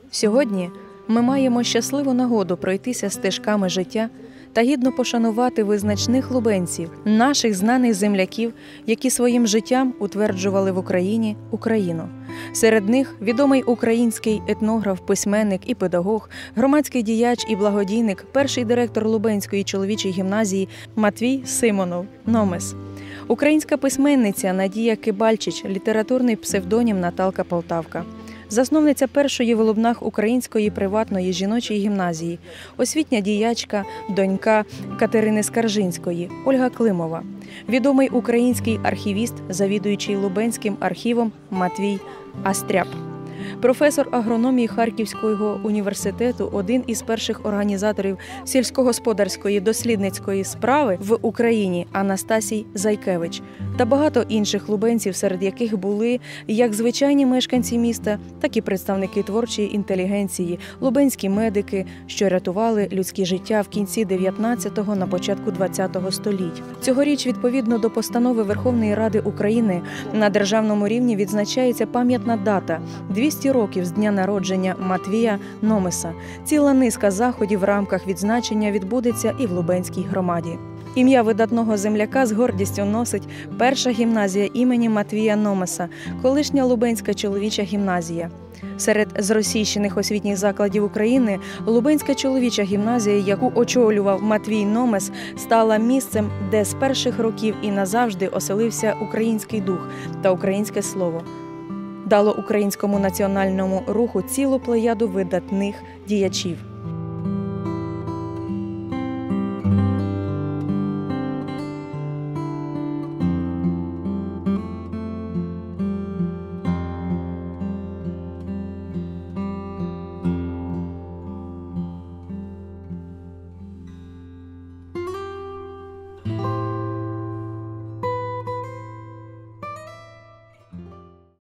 Сьогодні ми маємо щасливу нагоду пройтися стежками життя та гідно пошанувати визначних лубенців, наших знаних земляків, які своїм життям утверджували в Україні Україну. Серед них відомий український етнограф, письменник і педагог, громадський діяч і благодійник, перший директор Лубенської чоловічої гімназії Матвій Симонов, Номес. Українська письменниця Надія Кибальчич, літературний псевдонім Наталка Полтавка. Засновниця першої в Лубнах української приватної жіночої гімназії, освітня діячка, донька Катерини Скаржинської, Ольга Климова. Відомий український архівіст, завідуючий Лубенським архівом Матвій Астряб. Професор агрономії Харківського університету, один із перших організаторів сільськогосподарської дослідницької справи в Україні Анастасій Зайкевич та багато інших лубенців, серед яких були як звичайні мешканці міста, так і представники творчої інтелігенції, лубенські медики, що рятували людське життя в кінці 19-го, на початку 20-го століть. Цьогоріч, відповідно до постанови Верховної Ради України, на державному рівні відзначається пам'ятна дата – 200 років з дня народження Матвія Номеса. Ціла низка заходів в рамках відзначення відбудеться і в Лубенській громаді. Ім'я видатного земляка з гордістю носить перша гімназія імені Матвія Номеса, колишня Лубенська чоловіча гімназія. Серед зросійщених освітніх закладів України Лубенська чоловіча гімназія, яку очолював Матвій Номес, стала місцем, де з перших років і назавжди оселився український дух та українське слово. Дало українському національному руху цілу плеяду видатних діячів.